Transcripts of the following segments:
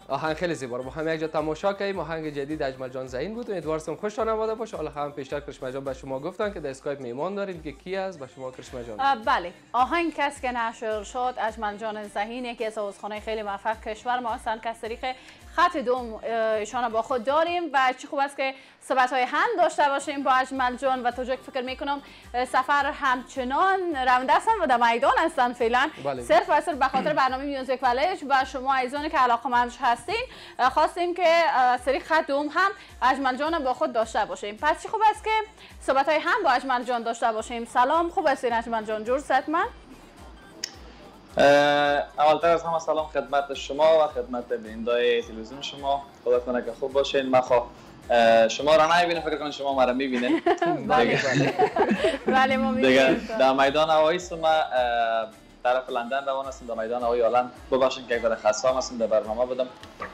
آهنگ خیلی زیبا رو با هم یک جا تماشا کردیم. آهنگ جدید اجمل جان زهین بود. امیدوارم خوشتان آمده باشه. حالا هم پیشتر کرشمه جان به شما گفتن که در اسکایپ میهمان دارین که کی است به شما کرشمه جان؟ بله، آهنگ کس که نشر شد اجمل جان زهین یکی از عضوخانه خیلی موفق کشور ما هستند که از طریق خط دوم ایشان با خود داریم و چه خوب است که صحبت‌های هم داشته باشیم با اجمل جان و تا جایی که فکر میکنم سفر همچنان رونده هستن و در میدان هستن فعلا. صرف و صرف به خاطر برنامه میوزیک ویلیج و شما عزیزانی که علاقه‌مند هستین خواستیم که از طریق خط دوم هم اجمل جان با خود داشته باشیم. پس چه خوب است که صحبت‌های هم با اجمل جان داشته باشیم. سلام، خوب هستین اجمل جان؟ جور صحتمند؟ اولتر از همه سلام خدمت شما و خدمت بینندای تلویزیون شما. خدا کنه که خوب باشین. من شما را نمیبینم، فکر کنم شما ما را میبینین. بله ما میبینیم. در میدان هوایی ما طرف لندن روان هستم. در میدان هوایی هلند. ببخشید که اگر خسته هستم در برنامه بودم.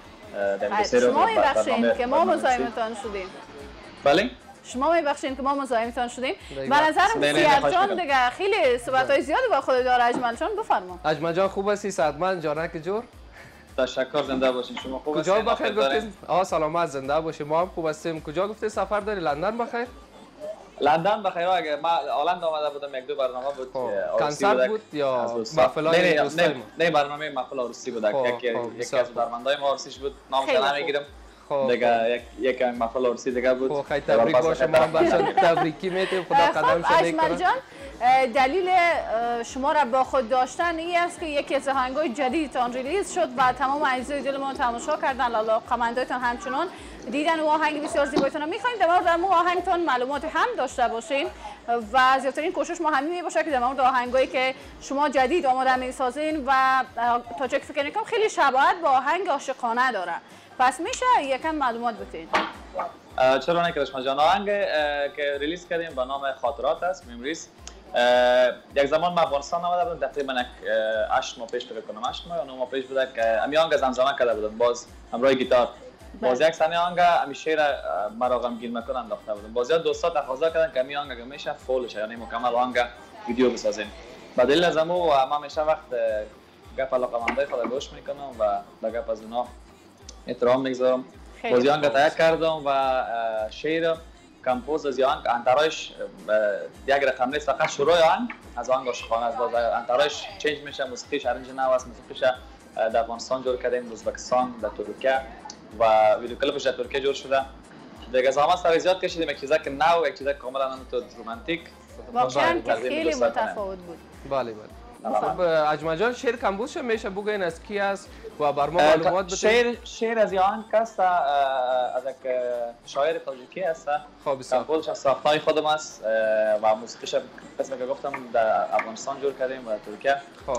شما میبخشین که ما مزاحمتان شدیم. بله؟ شما میبخشین که ما مزاحمتان شدیم. به نظرم بسیار جان دیگه خیلی صحبت‌های زیادی با خود داره. اجمل جان بفرما. اجمل جان خوب هستی؟ صحتمند جانک جور؟ تشکر، زنده باشین. شما خوب هستین؟ کجا بخیر گفتین؟ سلامت زنده باشین. ما هم خوب هستیم. کجا گفته سفر داری؟ لندن بخیر؟ لندن بخیر. اگه ما هلند آمده بودم یک دو برنامه بود. کنسرت بود یا محفل دوستای ما؟ نه برنامه محفل عروسی بود. یکی از برنامه‌های ما عروسیش بود. نامش نمیگیرم. دیگه یک محفل عروسی دیگه بود. خیلی تبریک باشه. ما هم برشان تبریکی میتیم. خدا قدم شده اجمل جان دلیل شما را با خود داشتن این است که یکی از آهنگ‌های جدیدتان ریلیز شد و تمام عزیزای دل ما تماشا کردن. علاقه‌مندایتان همچنان دیدن و آهنگ بسیار زیبایتان می‌خوایم در مورد آهنگتان معلومات هم داشته باشین و زیادترین کوشش ما همین باشه که در مورد آهنگایی که شما جدید آماده می‌سازین و تا چه فکر می‌کنم خیلی شباهت با آهنگ عاشقانه داره. پس میشه یکم معلومات بدین؟ چرا نه کرشمه جان. آهنگ که ریلیز کردیم با نام خاطرات است، ممریز. یک زمان من افغانستان آمده بودم، تقریبا 8 ماه پیش فکر کنم 8 ماه یا 9 ماه پیش بوده که امی آهنگ زمزمه کرده بودم باز همراه گیتار. باز یک ثانیه آهنگ امی شعر مرا غمگین مکن انداخته بودم. باز دوستا تقاضا کردن که امی آهنگ اگه میشه فول شه، یعنی مکمل آهنگ ویدیو بسازیم. به دلیل از امو و ما همیشه وقت گپ علاقه‌مندای خود گوش میکنم و به گپ از اونا احترام میگذارم. باز آهنگ تهیه کردم و شعر کمپوز از آهنگ انترایش یک رقم نیست، فقط شروع آهنگ از آهنگ عاشقانه است. باز انترایش چنج میشه، موسیقیش ارنج نو است. موسیقیش در افغانستان جور کردیم، ازبکستان، در ترکیه و ویدیو کلیپش در ترکیه جور شده. دیگه زحمت سر زیاد کشیدیم، یک چیزا که نو، یک چیزا کاملا رومانتیک. واقعا خیلی متفاوت بود. بله. خب اجمل جان شعر کمبوز میشه بگین از کی است و بر ما معلومات بدین؟ شعر از آهنگ است از یک شاعر تاجیکی است. کمبوزش ساختای خودم است و موسیقیش قسمی که گفتم در افغانستان جور کردیم و ترکیه.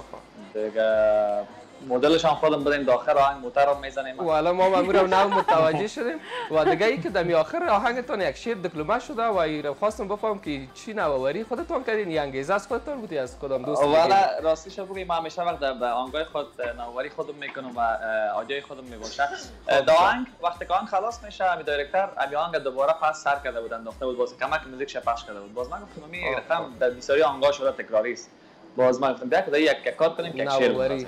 دیگه مدلش هم خودم بدیم داخل آهنگ موتر رو میزنیم و الان ما مامورم نو متوجه شدیم و دیگه ای که در آخر آهنگتون یک شعر دکلمه شده و ایرم خواستم بفهم که چی نوآوری خودتون کردین یا انگیزه از خودتون بودی از کدام دوست؟ والا راستش بگم ما همیشه وقت به آهنگای خود نوآوری خودم میکنم و آجای خودم میباشه. دا آهنگ وقتی که آهنگ خلاص میشه می دایرکتور امی آهنگ دوباره پس سر کرده بود انداخته بود، باز کمک موزیکش پخش کرده بود. باز من گفتم می رقم در بسیاری آهنگا شده تکراری است. باز من گفتم بیا یک کار کنیم که شعر بسازیم.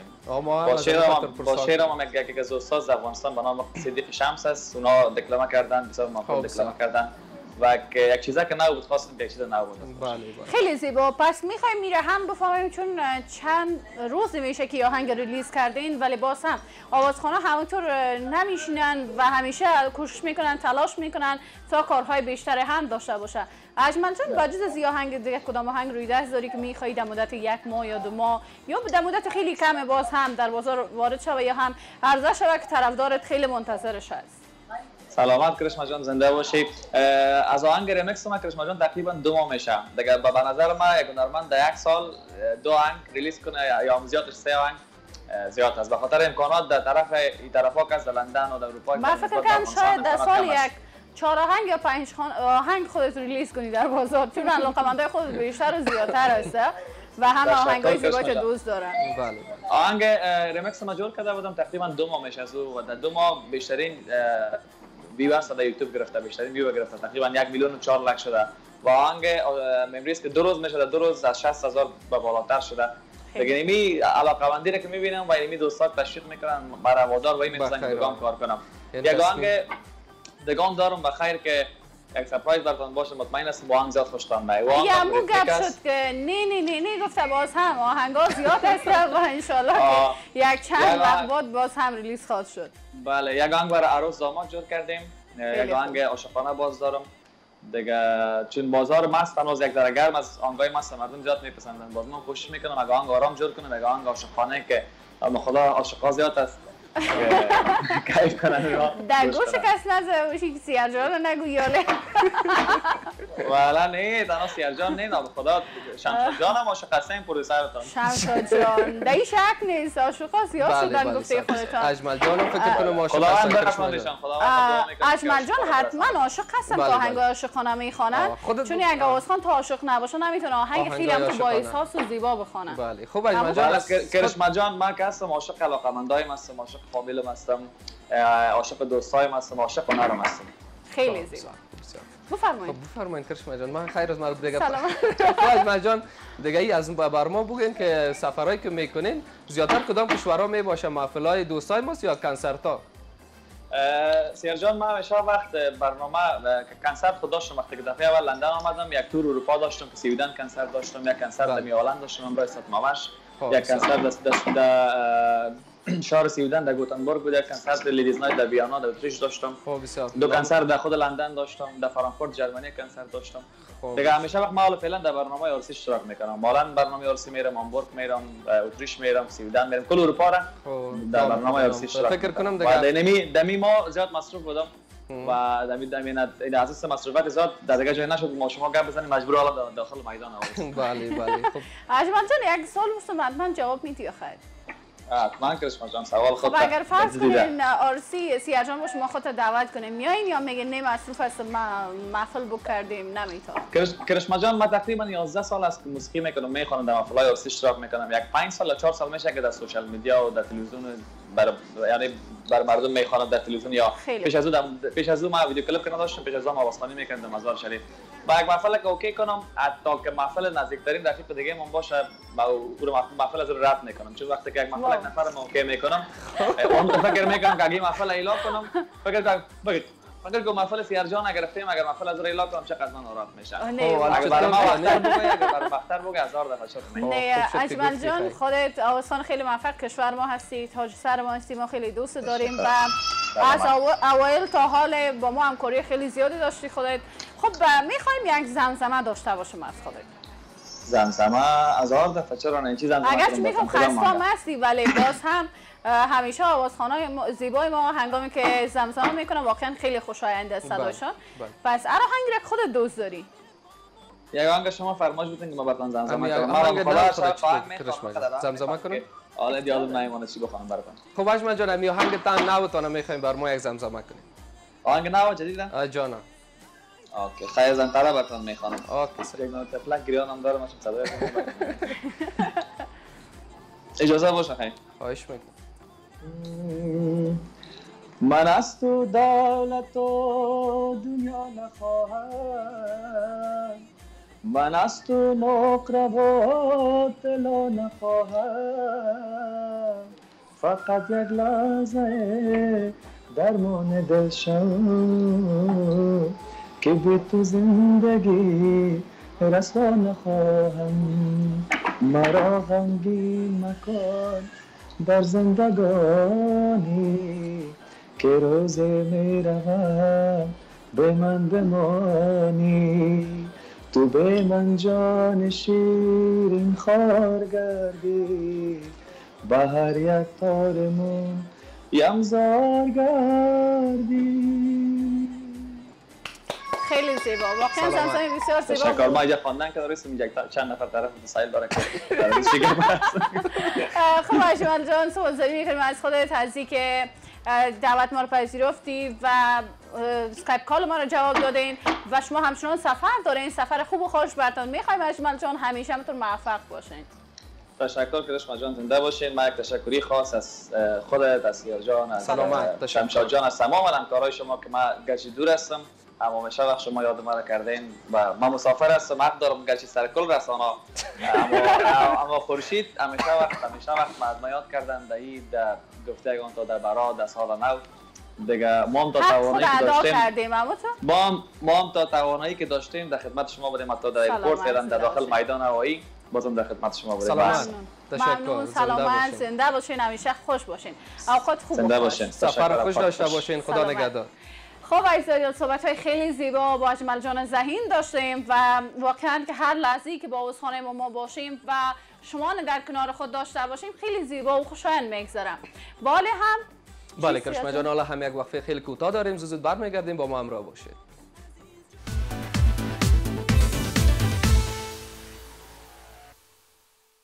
با شعر ما یک از استاد افغانستان به نام صدیق شمس است، اونا دکلمه کردن، بسیار موفق دکلمه کردن و یک چیزا که نو بود خواستیم یک چیز نو بود. خیلی زیبا. پس میخوایم میره هم بفهمیم چون چند روز میشه که آهنگ ریلیز کردین ولی باز هم آوازخوان‌ها همونطور نمیشینن و همیشه کوشش میکنن، تلاش میکنن تا کارهای بیشتر هم داشته باشه. اجمل جان با جز از آهنگ دیگه کدام آهنگ روی دست داری که میخوایی در مدت 1 ماه یا 2 ماه یا در مدت خیلی کم باز هم در بازار وارد شوه یا هم عرضه شوه که طرفدارت خیلی منتظرش هست؟ سلامت کرشمه جان، زنده باشی. از آهنگ ریمیکس ما کرشمه جان تقریبا 2 ماه میشه. دیگه به نظر ما یک هنرمند در 1 سال 2 آهنگ ریلیز کنه یا زیادش 3 آهنگ زیاد است. به خاطر امکانات در طرف این طرفا که از لندن و در اروپا من فکر کنم شاید در سال 4 آهنگ یا 5 آهنگ خودت ریلیز کنی در بازار چون علاقه‌مندای خودت بیشتر و زیادتر هست و هم آهنگای زیبایی که دوست دارن. بله. آهنگ ریمیکس ما جور کرده بودم تقریبا 2 ماه میشه و در 2 ماه بیشترین ویورز در یوتیوب گرفته، بیشترین ویو گرفته، تقریبا 1,4 لک شده و آهنگ ممریز که 2 روز میشه، 2 روز از 60,000 به بالاتر شده دیگه اینمی علاقه‌مندی را که می‌بینم و اینمی دوستا تشویق میکنن برای وادار و این می‌خوام دگان کار کنم. یک آهنگ دگان دارم بخیر که یک سرپرایز براتون باشه، مطمئن هستم با آهنگ زیاد خوشتان میاد. یا مو گپ شد که نه گفته باز هم آهنگا زیاد هست و ان شاءالله که یک چند وقت بعد باز هم ریلیز خواهد شد. بله، یک آهنگ برای عروس داماد جور کردیم، یک آهنگ عاشقانه باز دارم. دیگه چون بازار مست هنوز یک ذره گرم از آهنگای مست مردم زیاد میپسندن، باز من کوشش میکنم یک آهنگ آرام جور کنم، یک آهنگ عاشقانه که خدا عاشقا زیاد است کیف کنن. در گوش کس نزده سیار جان نگو یاله. والا نه تنها سیار جان نه به خدا شمشاد جان هم عاشق هستن پرودوسرتون. شمشاد جان در این شک نیست، عاشقا زیاد شدن گفته خودتان. اجمل جان فکر کنم عاشق هستن. خداوند اجمل جان حتما عاشق هستن که آهنگ عاشقانه میخوانن، چون اگه آوازخوان تا عاشق نباشه نمیتونه آهنگ خیلی هم تو با احساس و زیبا بخونه. بله خب اجمل جان کرشما جان من که هستم عاشق علاقه‌مندایم هستم، عاشق فامیلم هستم، عاشق دوستایم هستم، عاشق هنرم هستم. خیلی زیبا. بفرمایید. بفرمایید کرشما جان. من خیر از مرد دیگه. سلام. اجمل جان دیگه ای از بر ما بگین که سفرهایی که میکنین زیادتر کدام کشورها می باشه؟ محفلای دوستای ماست یا کنسرت ها؟ سیار جان من همیشه وقت برنامه کنسرت خود داشتم. وقتی که دفعه اول لندن آمدم یک تور اروپا داشتم که سویدن کنسرت داشتم، یک کنسرت در هلند داشتم امروز استمامش، یک کنسرت در شهر سویدن در گوتنبرگ بود، یک کنسرت لیدیز نایت در ویانا در اتریش داشتم، دو کنسرت در خود لندن داشتم، در فرانکفورت جرمنی کنسرت داشتم. دیگه همیشه وقت ما فعلا در برنامه عروسی اشتراک میکنم. مالا برنامه عروسی میرم، هامبورگ میرم، اتریش میرم، سویدن میرم، کل اروپا را در برنامه عروسی اشتراک فکر کنم دیگه دمی ما زیاد مصروف بودم و دمی این اساس مصروفات زیاد در دیگه جای نشد ما شما گپ بزنیم مجبور حالا داخل میدان آمدیم. بله خب اجمل جان یک سوال من جواب میدی آخر؟ من کرشما جان سوال خود. خب اگر فرض کنین آرسی سیار جان باشه ما خودت دعوت کنیم میایین یا میگه نه مصروف هستم محفل بوک کردیم نمیتونم؟ کرشما جان من تقریبا 11 سال است که موسیقی میکنم، میخوانم در محفل‌های عروسی اشتراک میکنم. یک 5 سال یا 4 سال میشه که در سوشال میدیا و در تلویزیون یعنی بر مردم میخوانم در تلویزیون یا پیش از او ما ویدیو کلیپ کنم داشتم، پیش از او ما واسطانی میکردم در مزار شریف. با یک محفل که اوکی کنم حتی که محفل نزدیکترین رفیق دیگه من باشه با او محفل از رو رد میکنم، چون وقتی که یک محفل یک نفر اوکی میکنم اون فکر میکنم که اگه محفل ایلا کنم فکر کنم محفل سیار جان اگر رفتیم اگر محفل از رو ایلا کنم چقدر من ناراحت میشم. اگر برای ما وقتر بگوی اگر برای وقتر بگوی 1000 دفعه شد. نه اجمل جان خودت آوازخوان خیلی موفق کشور ما هستی، تاج سر ما هستی، ما خیلی دوست داریم و از اوایل تا حال با ما همکاری خیلی زیادی داشتی خودت. خب میخوایم یک زمزمه داشته باشیم از خودت. زمزمه از 1000 دفعه چرا نه چیز زمزمه اگرچه میگم خسته‌ام هستی ولی باز هم همیشه آوازخوانای زیبای ما هنگامی که زمزمه میکنن واقعا خیلی خوشایند است صداشون. پس هر آهنگ را خودت دوست داری؟ یک آهنگ شما فرمایش بدین که ما براتون زمزمه کنم. من زمزمه کنم. حالا یادم نمیمونه چی بخوام براتون. خب اجمل جان می آهنگ تان نوتونه میخوایم بر ما یک زمزمه کنیم. آهنگ نو جدیده؟ جانا. اوکی خیر زن طرا براتون میخوانم. اوکی یک نوت تفلک گریانم دارم ماشم صدای اجازه باشه خیر. خواهش میکنم. من از تو دولت و دنیا نخواهم، من از تو نقره و طلا نخواهم، فقط یک لحظه درمان دل شو که بی تو زندگی رسوا نخواهم. مرا غمگین مکن در زندگانی که روز می روم به من بمانی، تو به من جان شیرین خار گردی، به هر یک تارمون یمزار گردی. خیلی زیبا واقعا زمزمه بسیار زیبا. تشکر. ما اینجا خواندن که رسیم چند نفر طرف مسائل داره که خب اجمل جان سوالزاری میکنیم از خودت هستی که دعوت ما رو پذیرفتی و اسکایپ کال ما رو جواب دادین و شما همچنان سفر دارین، سفر خوب و خوش براتون میخوایم اجمل جان، همیشه همتون موفق باشین. تشکر کرشما جان، زنده باشین. من یک تشکری خاص از خودت، از سیار جان، از شمشاد جان، از تمام همکارای شما که من گرچه دور هستم اما همیشه وقت شما یاد مرا کردین و من مسافر هستم، حق دارم گرچه سر کل رسانه اما خورشید همیشه وقت ما از ما یاد کردن در این گفته اگه تا در برا در سال نو دیگه ما هم تا توانایی که داشتیم در خدمت شما بودیم، حتی در ایرپورت فعلا در داخل میدان هوایی بازم در خدمت شما بودیم. ممنون، سلامت، زنده باشین، همیشه خوش باشین، اوقات خوب زنده باشین، سفر خوش داشته باشین، خدا نگهدار. خب عزیزان، صحبت‌های خیلی زیبا با اجمل جان ذهین داشتیم و واقعا که هر لحظه‌ای که با عذرخانه ما باشیم و شما در کنار خود داشته باشیم خیلی زیبا و خوشایند میگذرم. بله کرشما جان، حالا هم یک وقفه خیلی کوتاه داریم، زود برمیگردیم، با ما همراه باشید.